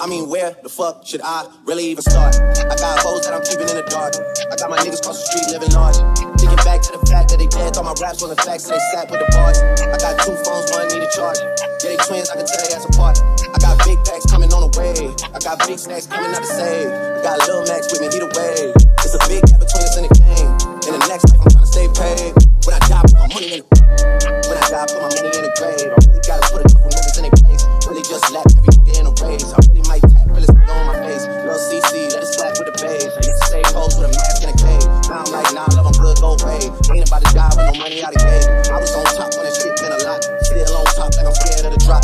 mean, where the fuck should I really even start? I got hoes that I'm keeping in the dark. I got my niggas across the street living large. Thinking back to the fact that they dead, thought my raps wasn't facts, so they sat with the bars. I got 2 phones, one need a charge. Yeah, they twins, I can tell they ass apart. I got big packs coming on the way. I got big snacks coming out to save. I got Lil Max with me, he the way. It's a big gap between us in the game. In the next life, I'm trying to stay paid. When I die, put my money in the When I die, put my money in the grave. I really gotta put a couple niggas in their place. Really just lap every nigga in a race. I really might tap, really stick on my face. Lil CC, let it slap with the bass. I used to say pose with a mask in a cave. Now I'm like, nah, love, I'm good, go away. Ain't about to die with no money out of game. I was on top when that shit been a lot. Still on top like I'm scared of the drop.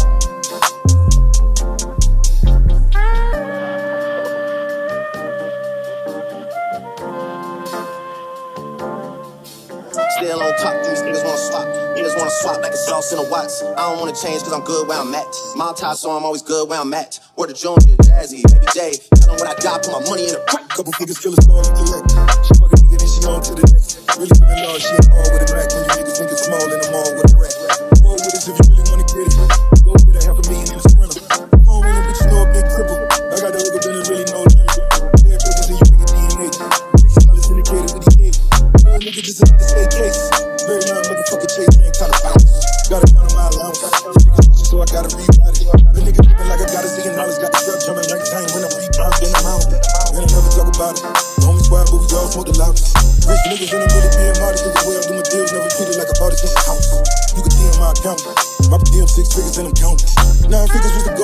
Still on top, these niggas wanna swap. Niggas wanna swap like it's sauce in a Watts. I don't wanna change cause I'm good where I'm at. My tie, so I'm always good where I'm at. Word to Junior, Jazzy, Baby J. Tell them when I die, put my money in the crack. Couple figures kill a star in the direct. She fucking nigga, then she on to the next. Really giving all shit all with a rack. When you niggas think it's small in the mall with a rack. Roll with us if you really wanna get it. Go get a $500,000 in a sprinter. Phone ring, bitch, you know a big triple. I got the hook up and it really no limit. Dead bitches and you nigga DNA. $6 syndicated with the gate. Little nigga just another state case. Very young motherfucker chase, man, kinda bounce. Gotta count on my allowance. So I gotta rebound it. The nigga living like I got $1 zillion. Got the strap jumping like time when I'm rebound. Then I'm out. Then I never talk about it. Homie squad, but we all smoke the loudest. Rich niggas in the really being modest. Cause the way I do my deals never treated like a artist in the house. You can DM my account. My DM 6 figures and I'm counting. 9 figures was the